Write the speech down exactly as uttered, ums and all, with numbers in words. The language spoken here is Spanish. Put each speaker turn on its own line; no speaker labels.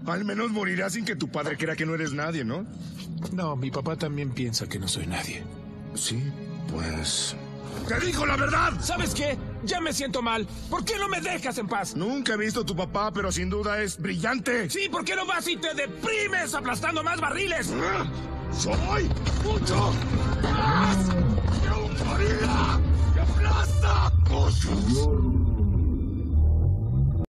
Al menos morirás sin que tu padre crea que no eres nadie, ¿no?
No, mi papá también piensa que no soy nadie.
Sí, pues... ¡Te dijo la verdad!
¿Sabes qué? Ya me siento mal. ¿Por qué no me dejas en paz?
Nunca he visto a tu papá, pero sin duda es brillante.
Sí, ¿por qué no vas y te deprimes aplastando más barriles?
¡Soy mucho